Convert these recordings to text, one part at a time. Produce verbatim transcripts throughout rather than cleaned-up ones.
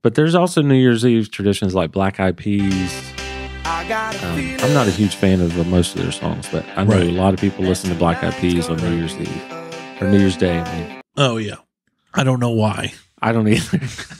But there's also New Year's Eve traditions like Black Eyed Peas. Um, I'm not a huge fan of most of their songs, but I know Right. a lot of people listen to Black Eyed Peas on New Year's Eve or New Year's Day. I mean, Oh, yeah. I don't know why. I don't either.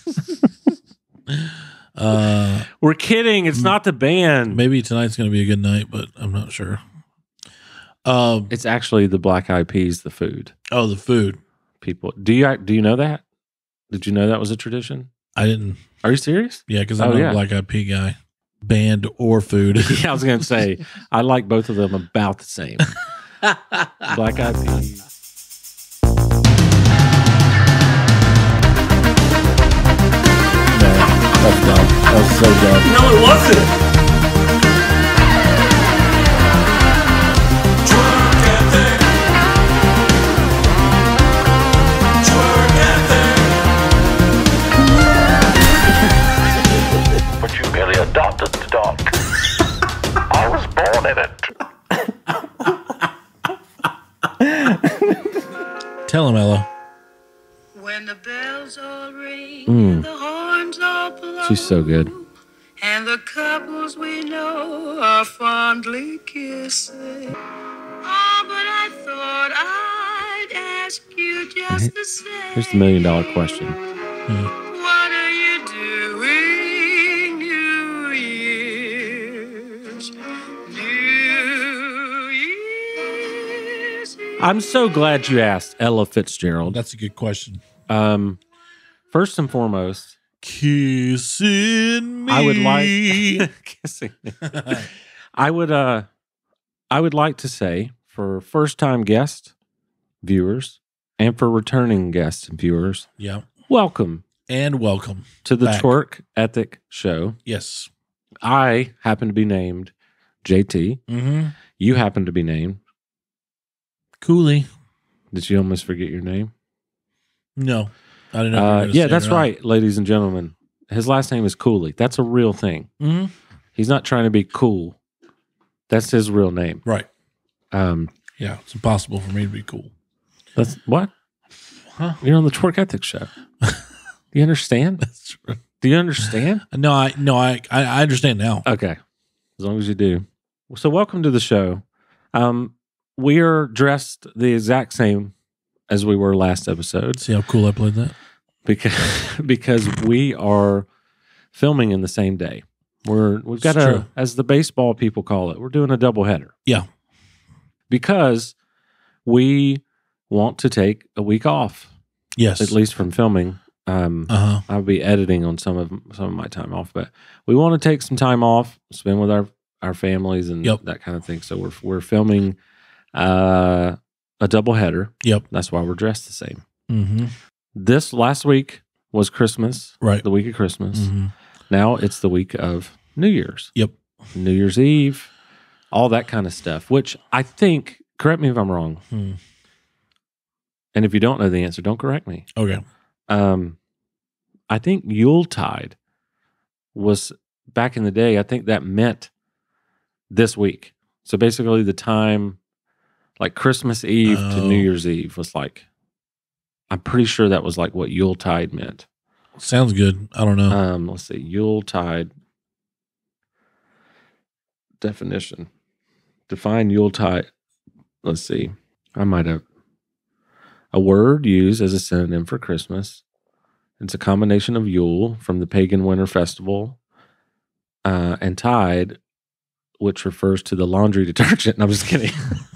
uh, We're kidding. It's not the band. maybe tonight's going to be a good night, but I'm not sure. Um, It's actually the Black Eyed Peas, the food. oh, the food. People, do you do you know that? Did you know that was a tradition? I didn't. Are you serious? Yeah, because I'm Oh, not yeah. a Black Eyed Pea guy. Band or food. Yeah, I was going to say, I like both of them about the same. Black Eyed Peas. That's dumb. That was so dumb. No, it wasn't. Twerk ethic. Twerk ethic. But you merely adopted the dog. I was born in it. Tell him, Ella. When the bells all ring, Mm. and the horns all blow, She's so good. and the couples we know are fondly kissing. Oh, but I thought I'd ask you just the same. Here's the million dollar question. What are you doing New Year's? New Year's Eve. I'm so glad you asked, Ella Fitzgerald. That's a good question. Um, first and foremost, Kissing me. I would like kissing. me. I would uh, I would like to say for first time guest viewers and for returning guests and viewers, Yeah. welcome And welcome. to the Back. Twerk Ethic Show. Yes. I happen to be named J T. Mm-hmm. You happen to be named. Cooley. Did you almost forget your name? No. I didn't know. if you were Uh, gonna yeah, say that's it or not. right, ladies and gentlemen. His last name is Cooley. That's a real thing. Mm-hmm. He's not trying to be cool. That's his real name. Right. Um, Yeah. It's impossible for me to be cool. that's what? Huh? You're on the Twerk Ethic Show. Do you understand? That's true. Do you understand? No, I no, I I I understand now. Okay, as long as you do. So, welcome to the show. Um, we are dressed the exact same as we were last episode See how cool I played that? because because we are filming in the same day. We're we've got It's a true. as the baseball people call it. We're doing a double header. Yeah. Because we want to take a week off, Yes. at least from filming. Um, Uh huh. I'll be editing on some of some of my time off, but we want to take some time off, spend with our our families and Yep. that kind of thing. So we're we're filming uh, a double header. Yep. That's why we're dressed the same. Mm-hmm. This last week was Christmas, Right. the week of Christmas. Mm-hmm. Now it's the week of New Year's, Yep. New Year's Eve, all that kind of stuff. Which I think, correct me if I'm wrong, Hmm. and if you don't know the answer, don't correct me. Okay. Um, I think Yuletide was back in the day. I think that meant this week. So basically, the time like Christmas Eve to Oh. New Year's Eve was like. I'm pretty sure that was like what Yuletide meant. Sounds good. I don't know. Um, let's see, Yuletide definition. Define Yuletide. Let's see. I might have a word used as a synonym for Christmas. It's a combination of Yule from the pagan winter festival uh, and tide, which refers to the laundry detergent. No, I'm just kidding.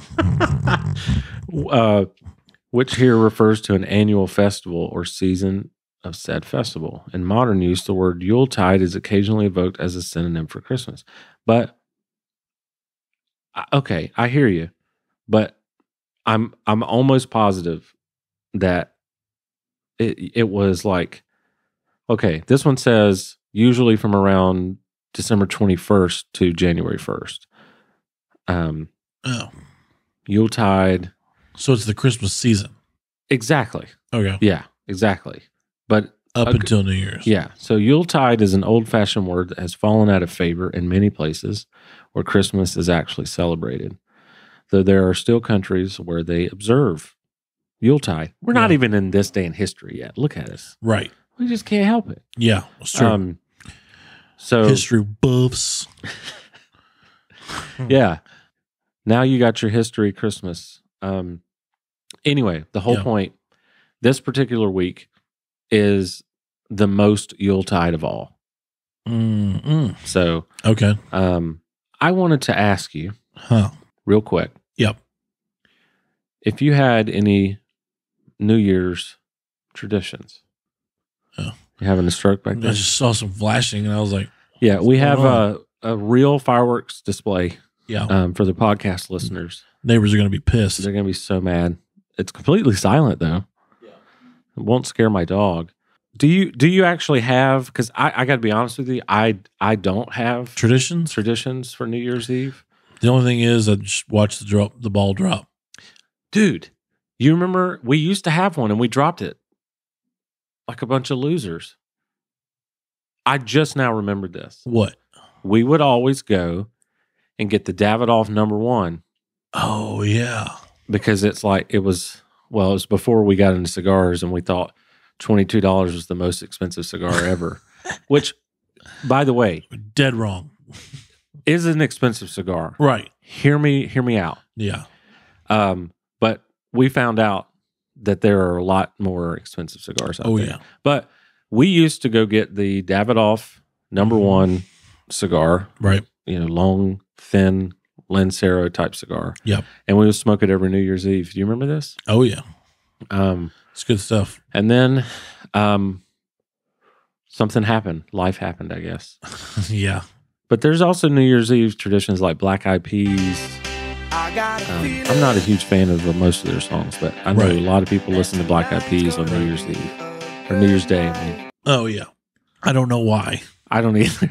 uh, which here refers to an annual festival or season of said festival. In modern use, the word Yuletide is occasionally evoked as a synonym for Christmas. But okay, I hear you, but I'm I'm almost positive that it it was like, okay, this one says usually from around December twenty-first to January first. Um, Oh. Yuletide. So it's the Christmas season. Exactly. Okay. Yeah, exactly. But Up okay. until New Year's. Yeah. So Yuletide is an old-fashioned word that has fallen out of favor in many places where Christmas is actually celebrated. Though there are still countries where they observe Yuletide. We're not Yeah. even in this day in history yet. Look at us. Right. We just can't help it. Yeah, it's true. Um, so History buffs. yeah. Now you got your history Christmas. Um, anyway, the whole Yeah. point, this particular week is the most Yuletide of all. Mm-mm. So Okay. um, I wanted to ask you Huh. real quick, Yep. if you had any New Year's traditions. Oh. You having a stroke back I there? just saw some flashing, and I was like, Yeah, we going have on? a, a real fireworks display yeah, um, for the podcast listeners. neighbors are going to be pissed. They're going to be so mad. It's completely silent, though. Yeah. It won't scare my dog. Do you do you actually have, because I, I got to be honest with you, I, I don't have Traditions? traditions for New Year's Eve. The only thing is I just watch the drop, the ball drop. Dude, you remember we used to have one and we dropped it like a bunch of losers. I just now remembered this. What? We would always go and get the Davidoff number one Oh, yeah. because it's like, it was, well, it was before we got into cigars and we thought twenty-two dollars was the most expensive cigar ever, which, by the way, Dead wrong. is an expensive cigar. Right. Hear me, hear me out. Yeah. Um, but we found out that there are a lot more expensive cigars out Oh, there. yeah. But we used to go get the Davidoff number one cigar, Right. you know, long, thin, Lancero type cigar. Yep. And we would smoke it every New Year's Eve. Do you remember this? Oh, yeah. Um, It's good stuff. and then um, something happened. Life happened, I guess. Yeah. But there's also New Year's Eve traditions like Black Eyed Peas. Um, I'm not a huge fan of the, most of their songs, but I know Right. a lot of people listen to Black Eyed Peas on New Year's Eve or New Year's Day. I mean, Oh, yeah. I don't know why. I don't either.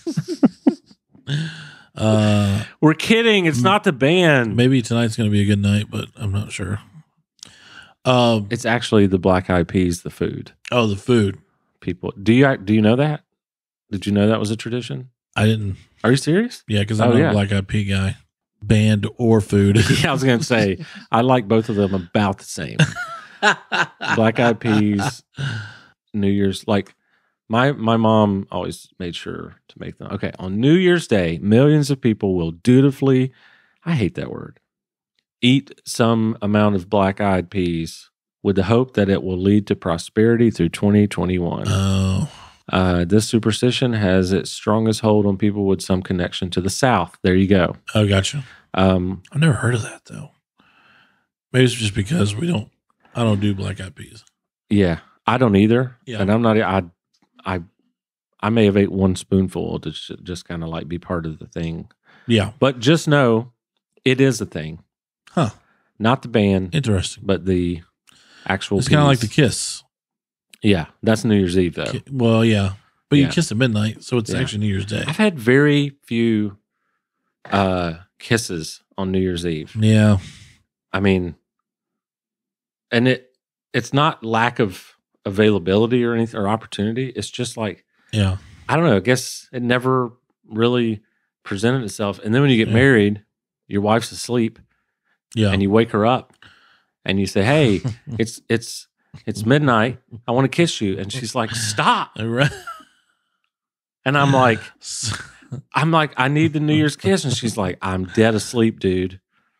Uh, We're kidding. It's not the band. maybe tonight's going to be a good night, but I'm not sure. Um, It's actually the Black Eyed Peas, the food. oh, the food. People, do you do you know that? Did you know that was a tradition? I didn't. Are you serious? Yeah, because I'm Oh, not yeah. a Black Eyed Pea guy. Band or food. Yeah, I was going to say I like both of them about the same. Black Eyed Peas, New Year's, like my my mom always made sure to make them. Okay, on New Year's Day, millions of people will dutifully, I hate that word, eat some amount of Black Eyed Peas with the hope that it will lead to prosperity through twenty twenty-one. Oh, Uh, this superstition has its strongest hold on people with some connection to the South. There you go. oh, gotcha. Um, I've never heard of that though. Maybe it's just because we don't. I don't do Black Eyed Peas. yeah, I don't either. Yeah. And I'm not, I, I, I may have ate one spoonful to just, just kind of like be part of the thing. Yeah. But just know it is a thing. Huh. Not the band, Interesting. but the actual It's kind of like the piece. kiss. Yeah, that's New Year's Eve, though. Ki- Well, yeah, but Yeah. you kiss at midnight, so it's Yeah. actually New Year's Day. I've had very few uh, kisses on New Year's Eve. Yeah. I mean, and it it's not lack of availability or anything or opportunity. It's just like, Yeah. I don't know. I guess it never really presented itself. And then when you get Yeah. married, your wife's asleep, Yeah. and you wake her up, and you say, "Hey, it's it's it's midnight. I want to kiss you," and she's like, "Stop!" Right. And I'm like, I'm like, I need the New Year's kiss, and she's like, "I'm dead asleep, dude."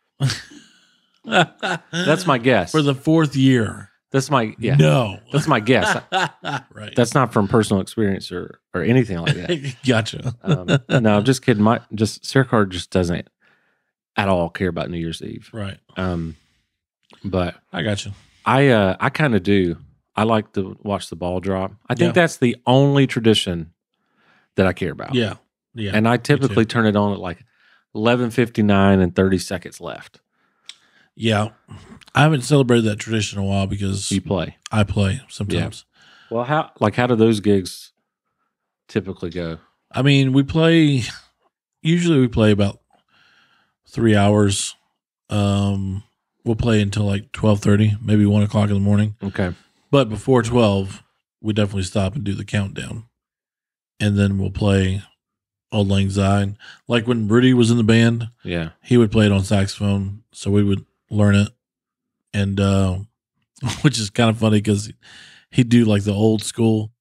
That's my guess. For the fourth year. That's my yeah. No. That's my guess. Right. That's not from personal experience or or anything like that. Gotcha. Um, no, I'm just kidding. My just Sarah Card just doesn't at all care about New Year's Eve. Right. Um, but I got you. I uh, I kind of do. I like to watch the ball drop. I think Yeah. that's the only tradition that I care about. Yeah. Yeah. and I typically turn it on at like eleven fifty-nine and thirty seconds left. Yeah. I haven't celebrated that tradition in a while because You play. I play sometimes. Well, how like how do those gigs typically go? I mean, we play, usually we play about three hours. Um, we'll play until like twelve thirty, maybe one o'clock in the morning. Okay. But before twelve, we definitely stop and do the countdown. And then we'll play Old Lang Syne. Like when Rudy was in the band, Yeah. he would play it on saxophone. So we would learn it. And, uh, which is kind of funny because he'd do like the old school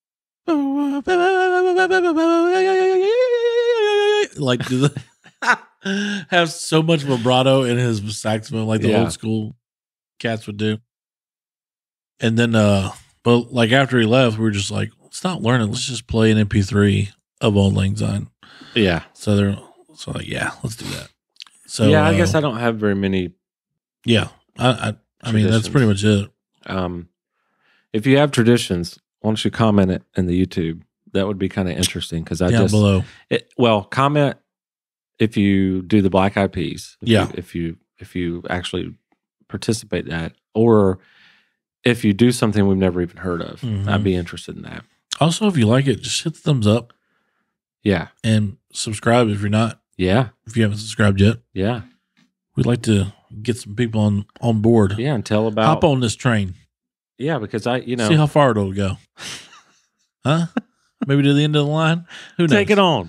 like do the, have so much vibrato in his saxophone, like the Yeah. old school cats would do. And then, uh, but like after he left, we were just like, let's not learn it. Let's just play an M P three of Old Lang Syne. Yeah. So they're so like, yeah, let's do that. So yeah, I uh, guess I don't have very many. yeah, I I, I mean that's pretty much it. Um, if you have traditions, why don't you comment it in the YouTube? That would be kind of interesting because I Down just below. It, well, comment if you do the Black Eyed Peas. If Yeah. You, if you if you actually participate in that, or if you do something we've never even heard of, Mhm. I'd be interested in that. Also, if you like it, just hit the thumbs up Yeah. and subscribe if you're not Yeah. if you haven't subscribed yet. Yeah. We'd like to get some people on on board. Yeah. And tell about Hop on this train. Yeah, because I you know See how far it'll go. Huh? Maybe to the end of the line? Who knows? take it on.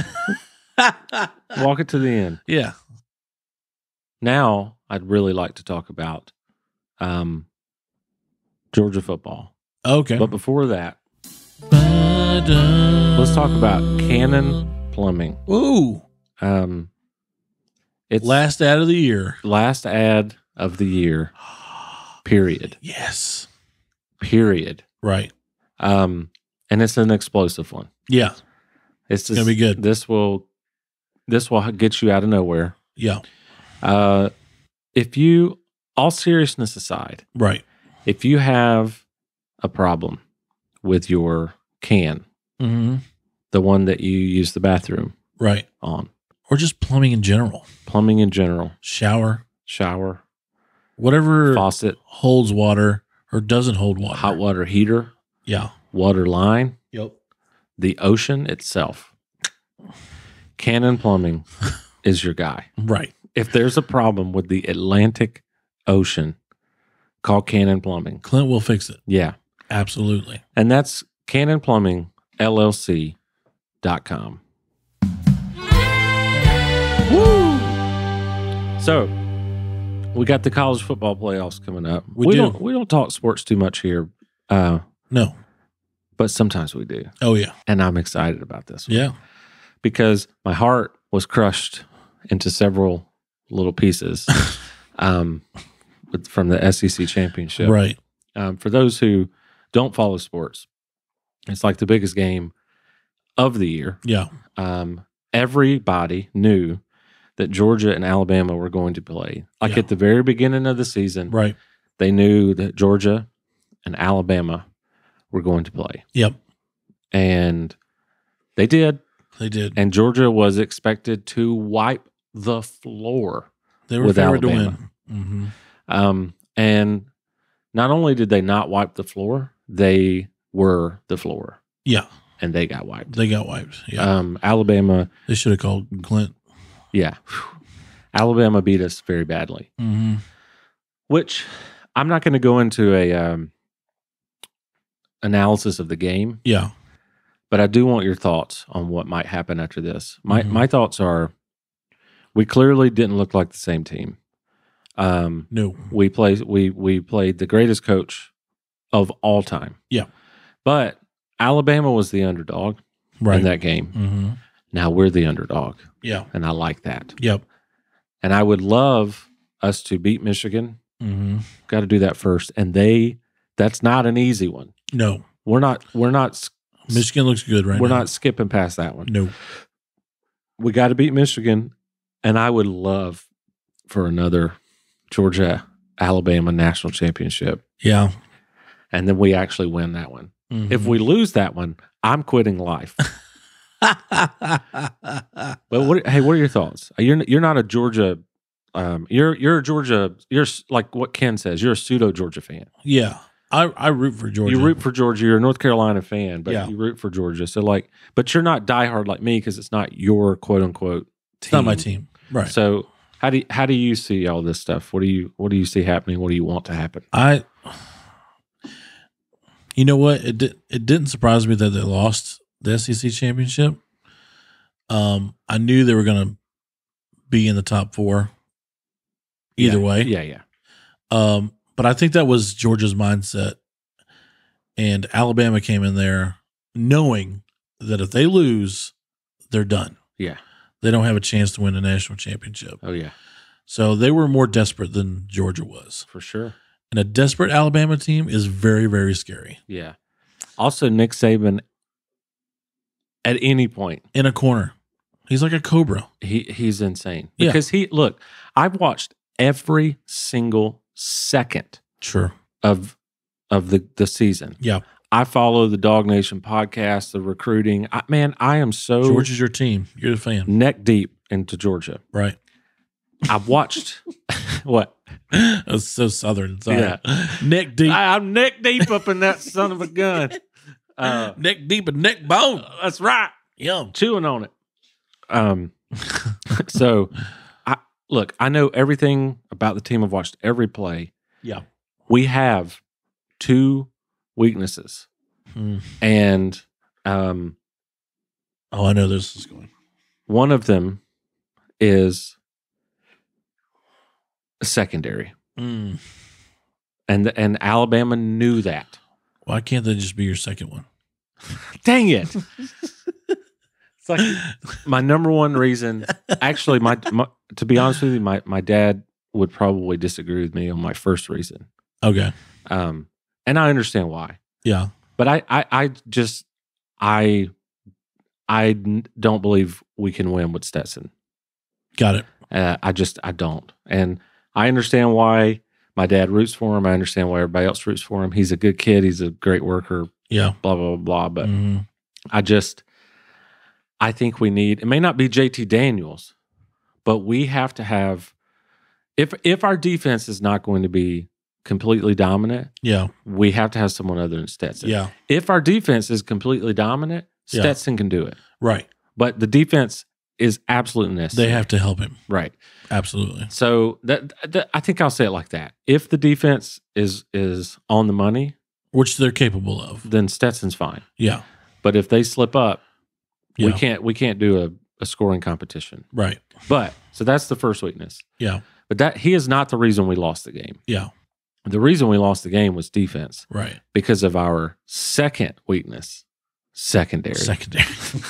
Walk it to the end. Yeah. Now I'd really like to talk about um, Georgia football. Okay. But before that, Let's let's talk about Cannon Plumbing. Ooh. Um, it's Last ad of the year. last ad of the year. Period. Yes. Period. Right. Um, and it's an explosive one. Yeah. It's just, gonna be good. This will this will get you out of nowhere. Yeah. Uh, if you, all seriousness aside, Right. if you have a problem with your can, Mm-hmm. the one that you use the bathroom Right. on, Or just plumbing in general. plumbing in general, Shower. shower, Whatever faucet, holds water or doesn't hold water. hot water heater, Yeah. water line, Yep. the ocean itself, Cannon Plumbing is your guy. Right. If there's a problem with the Atlantic Ocean, call Cannon Plumbing. Clint will fix it. Yeah. Absolutely. And that's Cannon Plumbing L L C dot com. Woo! So we got the college football playoffs coming up. We do. don't we don't talk sports too much here, uh, No. but sometimes we do. Oh, yeah. And I'm excited about this one Yeah. because my heart was crushed into several little pieces um, with, from the S E C championship. Right. Um, for those who don't follow sports, it's like the biggest game of the year. Yeah. Um, everybody knew that Georgia and Alabama were going to play. Like Yeah. at the very beginning of the season, Right. they knew that Georgia and Alabama were going to play. Yep. And they did. They did. And Georgia was expected to wipe the floor. They were with favored Alabama. to win. Mm-hmm. Um, and not only did they not wipe the floor, they were the floor. Yeah. And they got wiped. They got wiped. Yeah. Um, Alabama, they should have called Clint. yeah. Alabama beat us very badly. Mm-hmm. Which I'm not going to go into a um, analysis of the game, Yeah. but I do want your thoughts on what might happen after this. My Mhm. my thoughts are, we clearly didn't look like the same team. Um, No. we played we we played the greatest coach of all time. Yeah. But Alabama was the underdog Right. in that game. Mm-hmm. Now we're the underdog, Yeah. and I like that. Yep. And I would love us to beat Michigan. Mm-hmm. Got to do that first. And they that's not an easy one. No. We're not we're not s- Michigan looks good right we're now. not skipping past that one. No. We got to beat Michigan, and I would love for another Georgia Alabama national championship, Yeah. and then we actually win that one. Mm-hmm. If we lose that one, I'm quitting life. But what, hey, what are your thoughts? You're you're not a Georgia, um, you're you're a Georgia. You're s- like what Ken says. You're a pseudo Georgia fan. yeah. I, I root for Georgia. You root for Georgia. You're a North Carolina fan, but Yeah. you root for Georgia. So like, but you're not diehard like me because it's not your quote unquote team. It's not my team. Right. So how do you, how do you see all this stuff? What do you what do you see happening? What do you want to happen? I, you know what? It did, it didn't surprise me that they lost the S E C championship. Um, I knew they were going to be in the top four either Yeah. way. Yeah, yeah, Um, but I think that was Georgia's mindset, and Alabama came in there knowing that if they lose, they're done. Yeah. They don't have a chance to win a national championship. Oh, yeah. So they were more desperate than Georgia was. For sure. And a desperate Alabama team is very, very scary. Yeah. Also, Nick Saban, at any point, In a corner. He's like a cobra. he he's insane. Yeah. Because he, look, I've watched every single second Sure. of of the, the season. Yeah. I follow the Dog Nation podcast, the recruiting. I, man, I am so Georgia's your team. You're the fan. neck deep into Georgia. Right. I've watched what? That's so Southern. Sorry. Yeah. Neck deep. I, I'm neck deep up in that son of a gun. Uh, neck deep and neck bone. that's right. Yum. Chewing on it. Um. So, I look. I know everything about the team. I've watched every play. Yeah. We have two weaknesses, Hmm. and um, Oh, I know this is going. one of them is secondary, Mm. and and Alabama knew that. Why can't they just be your second one? Dang it! It's like my number one reason. Actually, my, my to be honest with you, my my dad would probably disagree with me on my first reason. Okay. Um, and I understand why. Yeah. But I, I, I just, I, I n- don't believe we can win with Stetson. Got it. Uh, I just, I don't. And I understand why my dad roots for him. I understand why everybody else roots for him. He's a good kid. He's a great worker. Yeah. Blah blah blah. blah. But Mhm. I just, I think we need. It may not be J T Daniels, but we have to have. If if our defense is not going to be completely dominant, Yeah. we have to have someone other than Stetson. Yeah. If our defense is completely dominant, Yeah. Stetson can do it. Right. But the defense is absolutely necessary. They have to help him. Right. Absolutely. So that, that I think I'll say it like that. If the defense is is on the money, Which they're capable of. then Stetson's fine. Yeah. But if they slip up, we Yeah. can't we can't do a, a scoring competition. Right. But so that's the first weakness. Yeah. But that he is not the reason we lost the game. Yeah. The reason we lost the game was defense Right. because of our second weakness, secondary. Secondary.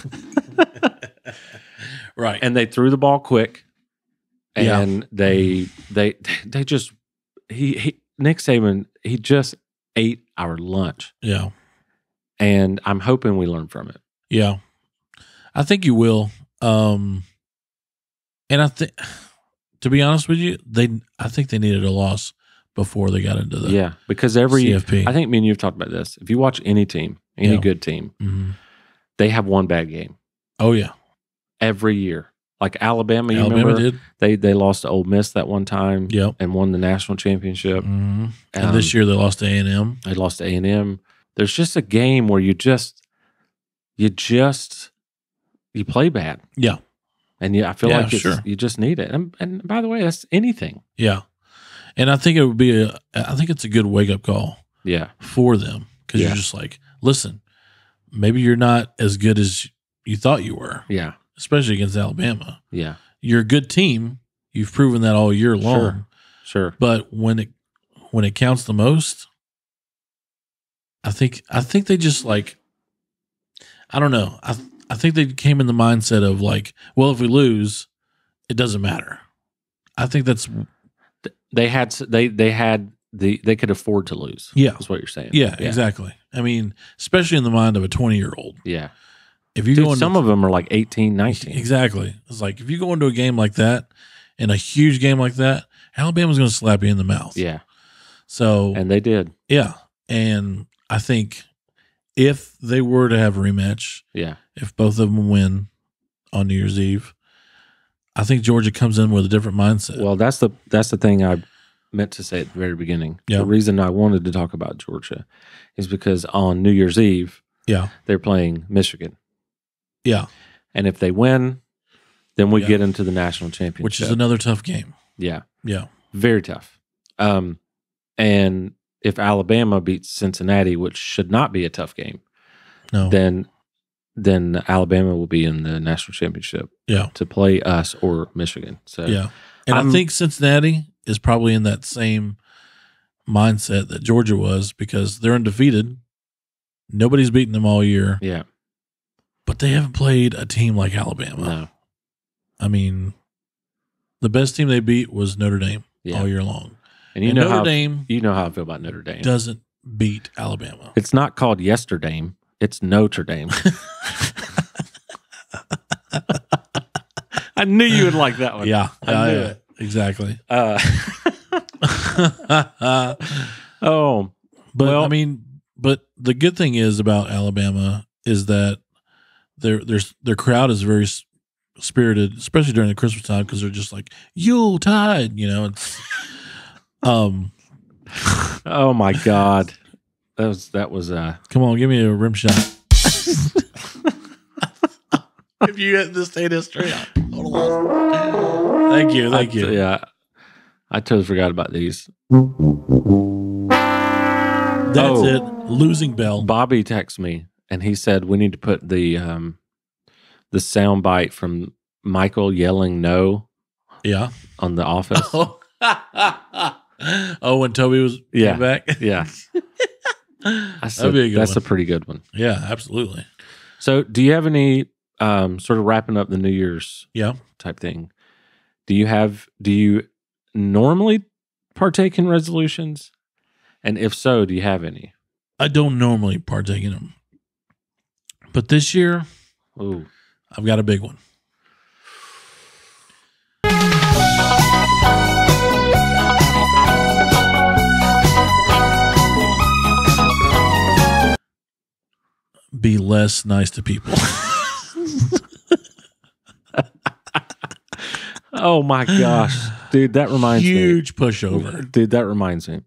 Right. And they threw the ball quick, Yeah. and they they they just he, he Nick Saban he just ate our lunch, Yeah. and I'm hoping we learn from it. Yeah. I think you will. Um, and I think, to be honest with you, they I think they needed a loss before they got into the Yeah, because every C F P. I think me and you've talked about this. If you watch any team, any Yeah. good team, Mhm. they have one bad game Oh yeah, every year. Like Alabama, you Alabama remember did. they they lost to Ole Miss that one time, Yep. and won the national championship. hmm and Um, this year they lost to A and M. They lost to A and M. There's just a game where you just, you just, you play bad, Yeah. and yeah, I feel Yeah, like it's, sure. you just need it. And, and by the way, that's anything. Yeah. And I think it would be a. I think it's a good wake up call Yeah, for them because Yeah. you're just like, listen, maybe you're not as good as you thought you were, yeah, especially against Alabama. yeah, You're a good team. You've proven that all year long. Sure. sure. But when it when it counts the most, I think I think they just like I don't know. I I think they came in the mindset of like, well, if we lose, it doesn't matter. I think that's They had they they had the they could afford to lose. Yeah. is what you're saying. yeah, exactly. I mean, especially in the mind of a twenty year old. Yeah, If you Dude, go into some of them are like eighteen, nineteen. exactly, it's like if you go into a game like that, in a huge game like that, Alabama's going to slap you in the mouth. Yeah, So and they did. yeah, and I think if they were to have a rematch, Yeah, if both of them win on New Year's Eve, I think Georgia comes in with a different mindset. well, that's the that's the thing I meant to say at the very beginning. Yeah. The reason I wanted to talk about Georgia is because on New Year's Eve yeah, they're playing Michigan. yeah, And if they win, then we Yeah. get into the national championship. which is another tough game. yeah, Yeah, very tough. Um, and if Alabama beats Cincinnati, which should not be a tough game, no, then then Alabama will be in the national championship yeah, to play us or Michigan. So yeah, and I'm- I think Cincinnati is probably in that same mindset that Georgia was because they're undefeated. Nobody's beaten them all year, Yeah. but they haven't played a team like Alabama. No. I mean, the best team they beat was Notre Dame Yeah. all year long. And you And know Notre how Dame you know how I feel about Notre Dame. doesn't beat Alabama. It's not called Yesterday. It's Notre Dame. I knew you would like that one. Yeah, I yeah, knew yeah, it. exactly. Uh, oh, But well, I mean, but the good thing is about Alabama is that their their their crowd is very s- spirited, especially during the Christmas time, because they're just like Yuletide, you know. It's um, oh my God, that was that was uh. come on, give me a rim shot. If you get this data straight up, hold on. Thank you, thank I, you. Yeah, I totally forgot about these. That's Oh. it. Losing bell. Bobby texted me and he said we need to put the um the sound bite from Michael yelling no Yeah. on The Office. Oh, oh when Toby was Yeah. came back. Yeah, I said be a good that's one. a pretty good one. Yeah, absolutely. So, do you have any um sort of wrapping up the New Year's Yeah. type thing? Do you have? Do you normally partake in resolutions? And if so, do you have any? I don't normally partake in them, but this year Ooh. I've got a big one. Be less nice to people. Oh my gosh, dude, that reminds Huge me. pushover. Dude, that reminds me.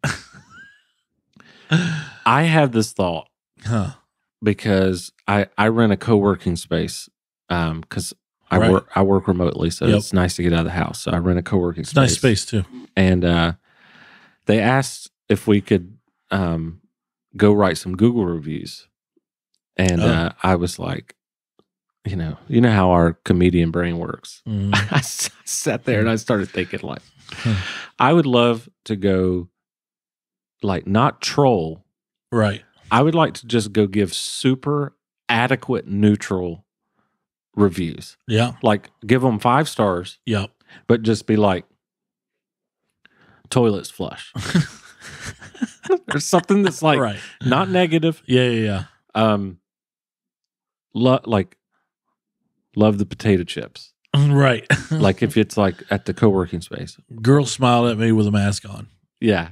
I have this thought Huh. because I I rent a co-working space um because I Right. work I work remotely, so Yep. it's nice to get out of the house. So I rent a co-working It's space. a nice space too. And uh, they asked if we could um go write some Google reviews, and Oh. uh, I was like, you know, you know how our comedian brain works. Mm. I s- sat there and I started thinking, like, I would love to go, like, not troll. Right. I would like to just go give super adequate, neutral reviews. Yeah. Like, give them five stars, Yep. but just be like, toilets flush. Or something that's like right. not negative. Yeah. Yeah. Um, lo- like, love the potato chips. Yeah. Right. Like, if it's like at the co-working space. Girl smiled at me with a mask on. Yeah.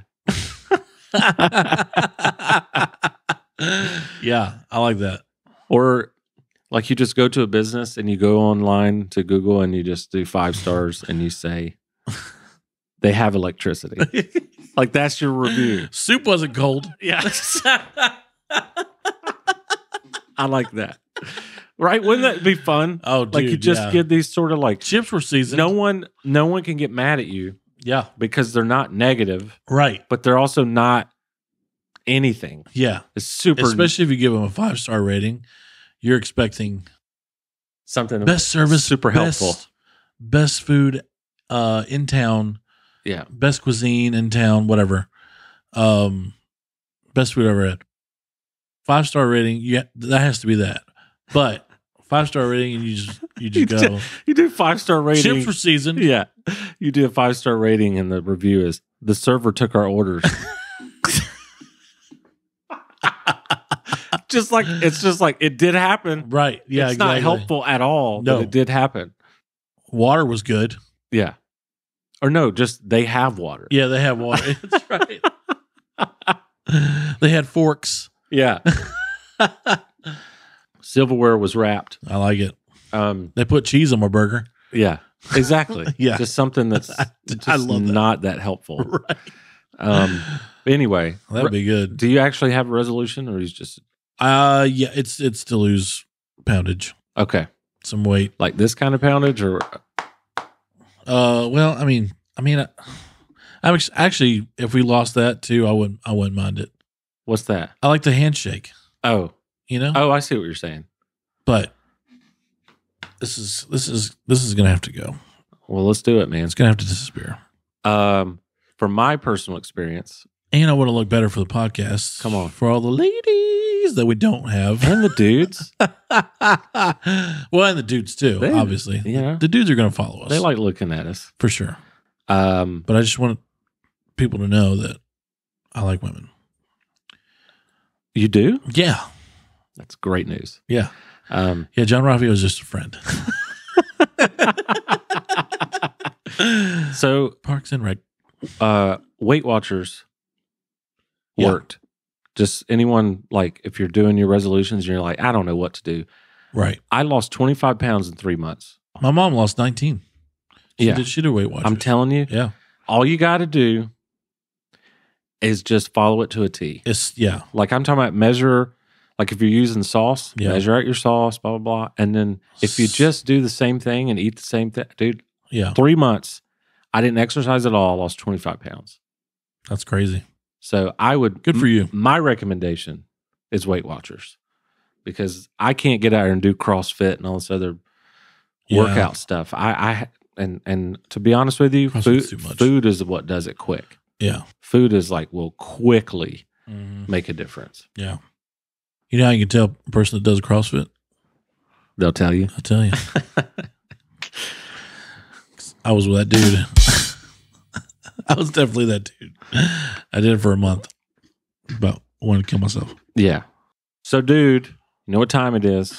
Yeah, I like that. Or like you just go to a business and you go online to Google and you just do five stars and you say they have electricity. Like that's your review. Soup wasn't cold. Yeah. I like that. Right? Wouldn't that be fun? Oh, dude, like you just yeah. get these sort of like Chips were seasoned. no one no one can get mad at you Yeah. because they're not negative, Right. but they're also not anything. Yeah. It's super Especially if you give them a five star rating, you're expecting something best service, super best, helpful. best food uh, in town, Yeah. best cuisine in town, whatever. Um, best food ever had. Five star rating, yeah, that has to be that. But five star rating, and you just you just You go. do- You do five star rating. Chips were seasoned. Yeah. You do a five star rating and the review is the server took our orders. Just like it's just like it did happen. Right. Yeah. It's exactly. not helpful at all, No. but it did happen. Water was good. Yeah. Or no, just they have water. Yeah, they have water. That's right. They had forks. Yeah. Silverware was wrapped. I like it. Um, They put cheese on my burger. yeah. Exactly. Yeah. Just something that's just I love that. not that helpful. Right. Um, anyway, That'd be good. do you actually have a resolution or is just Uh yeah, it's it's to lose poundage, okay? some weight. Like this kind of poundage or Uh well, I mean, I mean, I, I was actually, if we lost that too, I wouldn't I wouldn't mind it. what's that? I like the handshake, Oh, you know. oh, I see what you're saying. But this is this is this is gonna have to go. Well, let's do it, man. It's gonna have to disappear. Um, from my personal experience, And I want to look better for the podcast. Come on. For all the ladies that we don't have. And the dudes. Well, and the dudes too, They- obviously. yeah. The dudes are going to follow us. They like looking at us. For sure. Um, But I just want people to know that I like women. you do? Yeah. That's great news. Yeah. Um, Yeah, John Raffio is just a friend. so Parks and Rec. uh, Weight Watchers Yeah. worked. Just anyone, like, if you're doing your resolutions and you're like, I don't know what to do. Right. I lost twenty-five pounds in three months. My mom lost nineteen. She Yeah. did, she did Weight Watchers. I'm telling you, Yeah. all you got to do is just follow it to a T. It's, yeah. Like, I'm talking about measure, like if you're using sauce, Yeah. measure out your sauce, blah, blah, blah. And then if you just do the same thing and eat the same thing, dude, Yeah. three months, I didn't exercise at all, lost twenty-five pounds. That's crazy. So I would, Good for you. My recommendation is Weight Watchers because I can't get out here and do CrossFit and all this other Yeah. workout stuff. I, I, and, and to be honest with you, CrossFit's food, too much. food is what does it quick. Yeah. Food is like, will quickly Mhm. make a difference. Yeah. You know how you can tell a person that does CrossFit? They'll tell you. I'll tell you. I was with that dude. I was definitely that dude. I did it for a month. But I wanted to kill myself. Yeah. So, dude, you know what time it is?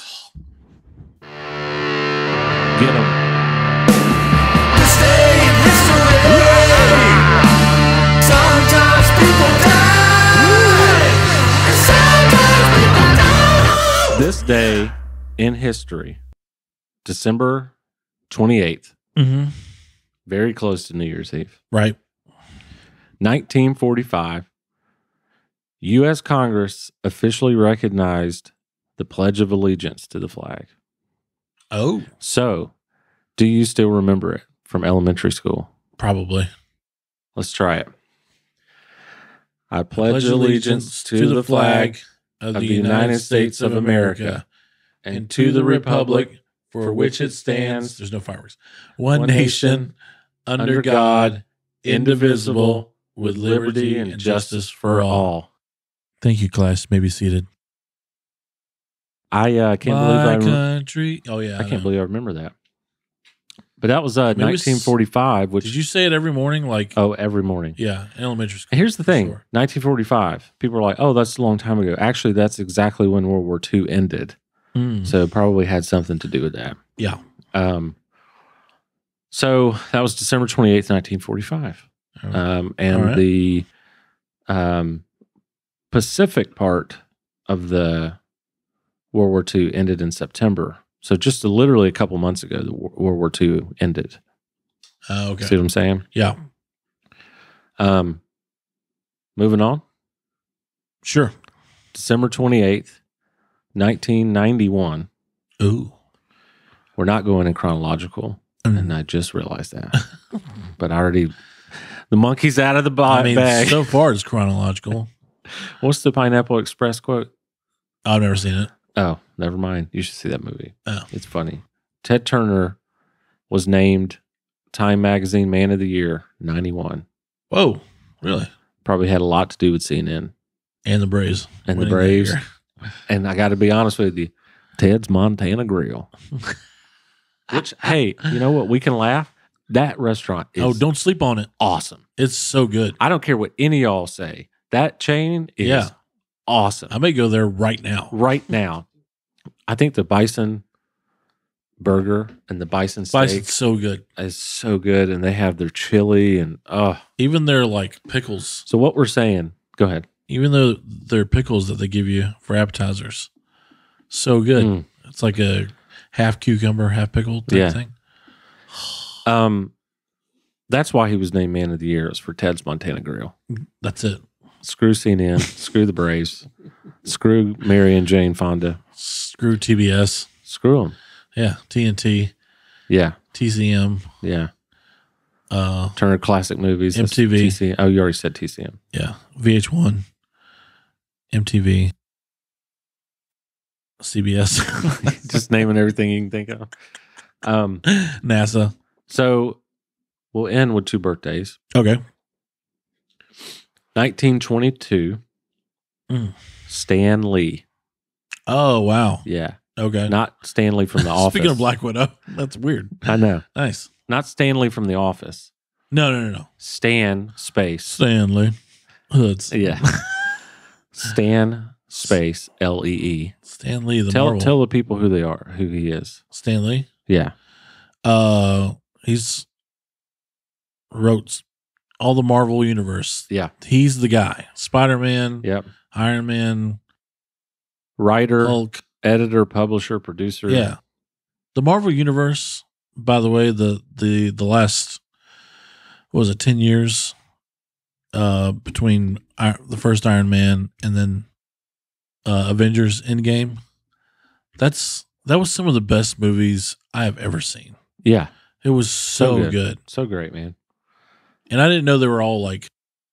Get them. This day in history. Sometimes people die. And sometimes people die. This day in history, December twenty-eighth, Mm-hmm. very close to New Year's Eve, Right. nineteen forty-five, U S Congress officially recognized the Pledge of Allegiance to the flag. Oh. So, do you still remember it from elementary school? Probably. Let's try it. I pledge allegiance to the flag of of the United States of America and to the republic for which it stands. There's no fireworks. One, One nation, nation, under God, indivisible, with liberty and justice for all. Thank you, class. May be seated. I uh, can't My believe I, rem- country. Oh yeah, I can't believe I remember that. But that was uh, Maybe it was- nineteen forty-five, which Did you say it every morning? Like, oh, every morning. yeah, in elementary school. And here's the for thing: sure. nineteen forty-five. People are like, "Oh, that's a long time ago." Actually, that's exactly when World War Two ended. Mm, So it probably had something to do with that. yeah. Um, so that was December twenty-eighth, nineteen forty-five. Um, and All right. the um, Pacific part of the World War Two ended in September. So just a, literally a couple months ago, the Wo- World War Two ended. Oh, okay. See what I'm saying? Yeah. Um, moving on. Sure. December twenty-eighth, nineteen ninety-one. Ooh. We're not going in chronological, Mm. and I just realized that. But I already, the monkey's out of the ba- I mean, bag. so far it's chronological. What's the Pineapple Express quote? I've never seen it. Oh, never mind. You should see that movie. Oh. It's funny. Ted Turner was named Time Magazine Man of the Year, ninety-one. Whoa. Really? Probably had a lot to do with C N N And the Braves. and the winning that Braves. year. And I got to be honest with you, Ted's Montana Grill. Which, hey, you know what? We can laugh. That restaurant is Oh, don't sleep on it. awesome. It's so good. I don't care what any of y'all say. That chain is Yeah. awesome. I may go there right now. Right now, I think the bison burger and the bison steak Bison's so good. is so good, and they have their chili and oh. Even their like pickles. So what we're saying? Go ahead. Even though their pickles that they give you for appetizers, so good. Mm. It's like a half cucumber, half pickle type Yeah. thing. Um, that's why he was named Man of the Year. It was for Ted's Montana Grill. That's it. Screw C N N. Screw the Braves. Screw Mary and Jane Fonda. Screw T B S. Screw them. Yeah, T N T, Yeah, T C M, yeah. uh, Turner Classic Movies. That's M T V. T C M. Oh, you already said T C M. yeah, V H one, M T V, C B S, Just naming everything you can think of. Um, NASA. so we'll end with two birthdays. Okay. nineteen twenty-two. Mm. Stan Lee. Oh, wow. Yeah. Okay. Not Stan Lee from The Office. Speaking of Black Widow, that's weird. I know. Nice. Not Stan Lee from The Office. No, no, no, no. Stan space. Stanley. Hoods. Yeah. Stan space L E E. Stanley, the Tell Marvel. tell the people who they are, who he is. Stanley. Yeah. Uh, he's wrote all the Marvel universe. Yeah. He's the guy. Spider-Man, Yep. Iron Man, Writer, Hulk. editor, publisher, producer. Yeah. The Marvel universe, by the way, the the the last what was it, ten years uh between I, the first Iron Man and then uh Avengers Endgame. That's that was some of the best movies I have ever seen. Yeah. It was so, So good. good. So great, man. And I didn't know they were all like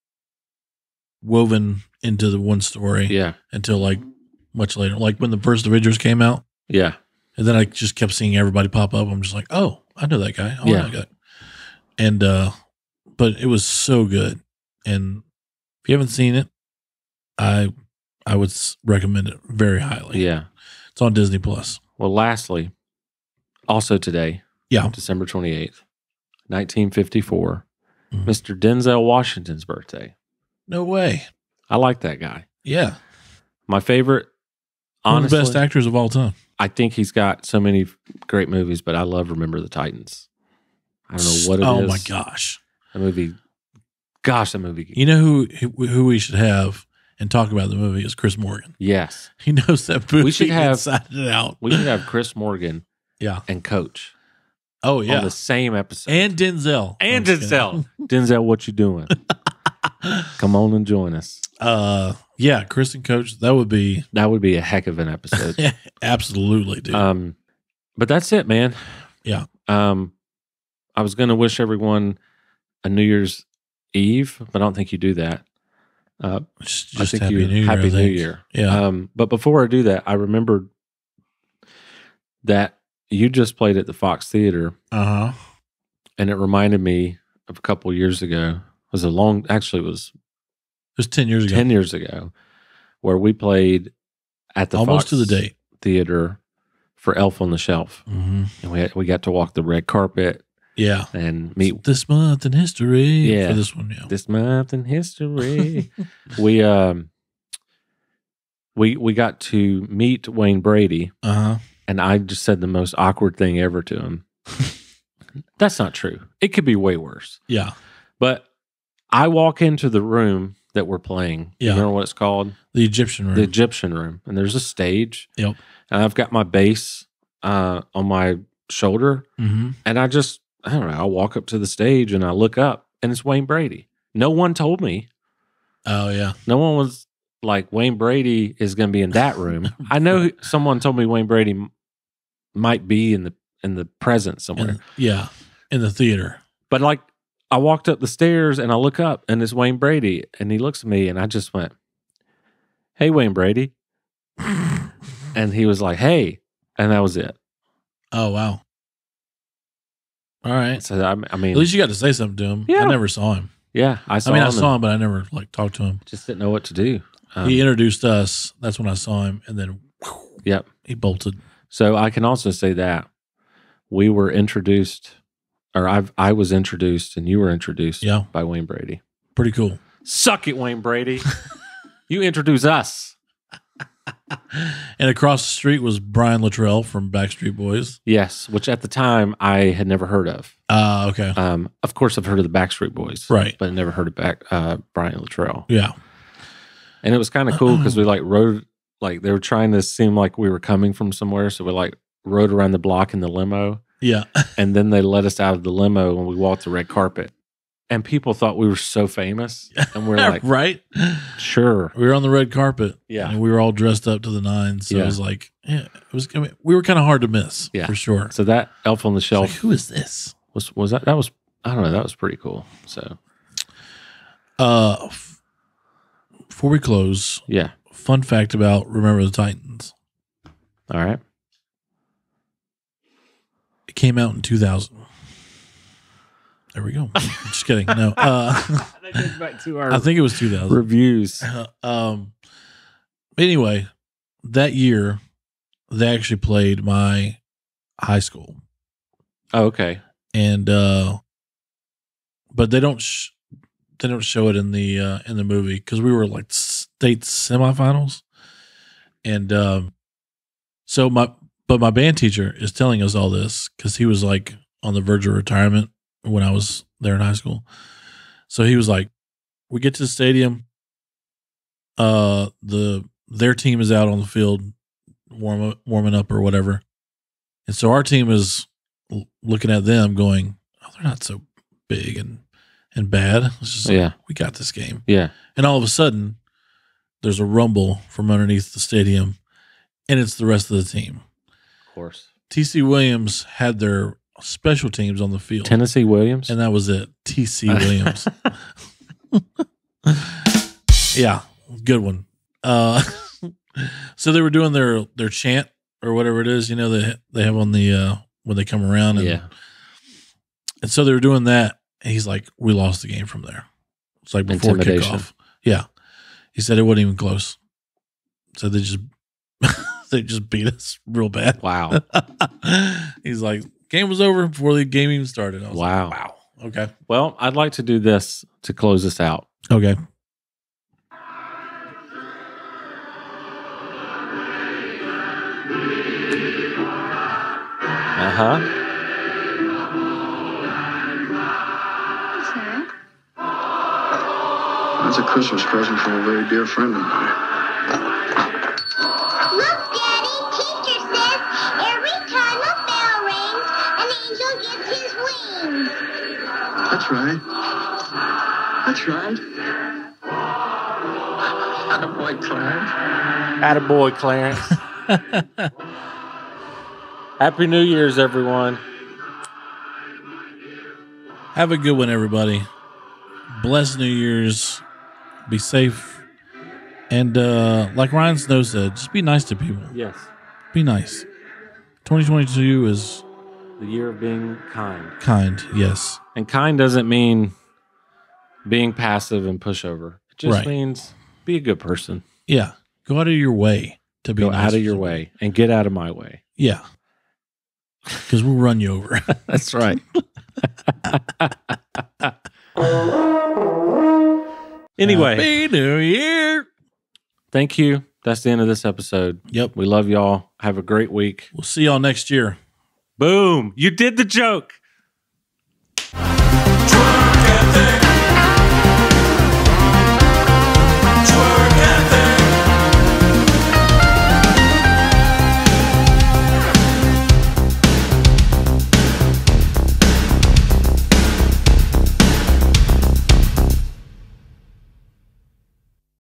woven into the one story Yeah. until like much later. Like when the first Avengers came out, Yeah. and then I just kept seeing everybody pop up. I'm just like, oh, I know that guy. Oh, Yeah. I know that guy. And uh, but it was so good. And if you haven't seen it, I I would s- recommend it very highly. Yeah. It's on Disney Plus. Well, lastly, also today, Yeah. December twenty-eighth, nineteen fifty-four, Mhm. Mister Denzel Washington's birthday. No way. I like that guy. Yeah. My favorite, One of honestly, the best actors of all time. I think he's got so many great movies, but I love Remember the Titans. I don't know what it is. Oh my gosh. The movie, gosh, that movie. You know who who who we should have and talk about the movie is Chris Morgan. Yes. He knows that movie We should have- inside and out. We should have Chris Morgan Yeah. and Coach Oh on yeah. the same episode. And Denzel. And I'm just Denzel. Denzel, what you doing? Come on and join us. Uh, yeah, Chris and Coach. That would be That would be a heck of an episode. absolutely, dude. um, but that's it, man. Yeah. Um, I was going to wish everyone a New Year's Eve, but I don't think you do that. Uh, just I just think happy you New Year. Happy I New think. Year. Yeah. Um, but before I do that, I remembered that you just played at the Fox Theater, Uh huh. and it reminded me of a couple years ago. It was a long, actually, it was It was ten years ago. ten years ago, where we played at the Almost Fox to the date. Theater for Elf on the Shelf, Mm-hmm. and we had, we got to walk the red carpet Yeah. and meet This month in history. Yeah. For this one, yeah. this month in history. we um we we got to meet Wayne Brady, Uh huh. and I just said the most awkward thing ever to him. That's not true. It could be way worse. Yeah. But I walk into the room that we're playing. Yeah. You remember what it's called? The Egyptian room. The Egyptian room. And there's a stage. Yep. And I've got my bass uh, on my shoulder. Mm-hmm. And I just, I don't know, I walk up to the stage and I look up and it's Wayne Brady. No one told me. Oh yeah. No one was like, Wayne Brady is going to be in that room. I know someone told me Wayne Brady m- might be in the in the present somewhere. In, yeah. In the theater. But like, I walked up the stairs and I look up and it's Wayne Brady. And he looks at me and I just went, hey, Wayne Brady. And he was like, hey. And that was it. Oh wow. All right. So, I, I mean, At least you got to say something to him. Yeah. I never saw him. yeah, I saw I mean, I him saw and him, but I never like talked to him. just didn't know what to do. Um, He introduced us. That's when I saw him, and then yep. he bolted. So I can also say that we were introduced, or I've, I was introduced and you were introduced Yeah. by Wayne Brady. Pretty cool. Suck it, Wayne Brady. You introduce us. And across the street was Brian Luttrell from Backstreet Boys. Yes, which at the time I had never heard of. Ah, okay. Um, of course, I've heard of the Backstreet Boys, Right. But never heard of back uh, Brian Luttrell. Yeah. And it was kind of cool because we like rode, like they were trying to seem like we were coming from somewhere, so we like rode around the block in the limo, Yeah. and then they let us out of the limo when we walked the red carpet, and people thought we were so famous, and we're like, right? sure, We were on the red carpet. Yeah. And we were all dressed up to the nines. So Yeah. it was like, yeah, it was, I mean, we were kind of hard to miss. Yeah. For sure. So that Elf on the It's Shelf like, who is this? was was that that was I don't know, that was pretty cool. So Uh, f- before we close, yeah, fun fact about Remember the Titans. all right. It came out in two thousand. There we go. Just kidding. No. Uh, That goes back to our I think it was two thousand. reviews. Uh, um. Anyway, that year they actually played my high school, Oh, okay. and uh, but they don't sh- they don't show it in the uh, in the movie because we were like state semifinals, and um, so my but my band teacher is telling us all this because he was like on the verge of retirement when I was there in high school. So he was like, "We get to the stadium, uh, the their team is out on the field, warm up, warming up or whatever, and so our team is l- looking at them, going, oh, they're not so big and and bad. It's just like, Yeah. we got this game." Yeah. And all of a sudden, there's a rumble from underneath the stadium, and it's the rest of the team. Of course. T C Williams had their special teams on the field, Tennessee Williams. and that was it. T C Williams. Yeah, good one. Uh, so they were doing their their chant or whatever it is, you know, they they have on the uh, when they come around, and yeah. and so they were doing that. And he's like, "We lost the game from there." It's like before Intimidation. kickoff. Yeah, he said it wasn't even close. So they just they just beat us real bad. Wow. He's like, game was over before the game even started. I was Wow. like, wow. Okay. Well, I'd like to do this to close us out. Okay. Uh huh. What's that? That's a Christmas present from a very dear friend of mine. Look, Daddy, teacher says every time a bell rings, an angel gets his wings. That's right. That's right. Attaboy, Clarence. Attaboy, Clarence. Happy New Year's, everyone. Have a good one, everybody. Blessed New Year's. Be safe. And uh, like Ryan Snow said, just be nice to people. Yes. Be nice. twenty twenty-two is The year of being kind. kind, yes. And kind doesn't mean being passive and pushover. It just Right. means be a good person. Yeah. Go out of your way to be Go nice out to of your somebody. way and get out of my way. Yeah. Because we'll run you over. That's right. Anyway, Happy New Year. thank you. That's the end of this episode. Yep. We love y'all. Have a great week. We'll see y'all next year. Boom. You did the joke.